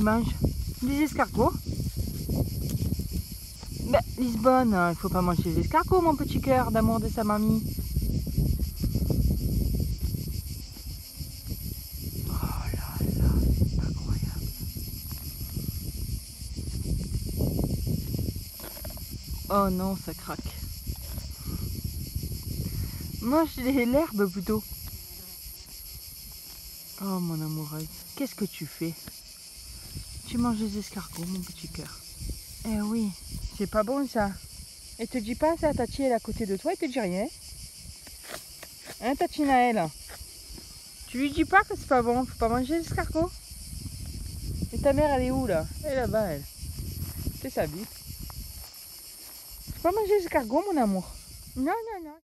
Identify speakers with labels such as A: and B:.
A: manges? Des escargots? Ben, Lisbonne, il faut pas manger les escargots, mon petit cœur d'amour de sa mamie. Oh là là, c'est incroyable. Oh non, ça craque. Mange l'herbe plutôt. Oh mon amoureuse, qu'est-ce que tu fais? Tu manges des escargots, mon petit cœur. Eh oui, c'est pas bon ça. Et te dis pas ça, Tati elle est à côté de toi, elle te dit rien. Hein, Tati Naël? Tu lui dis pas que c'est pas bon, faut pas manger des escargots. Et ta mère elle est où là? Elle est là-bas elle. C'est sa vie. Faut pas manger des escargots mon amour. Non, non, non.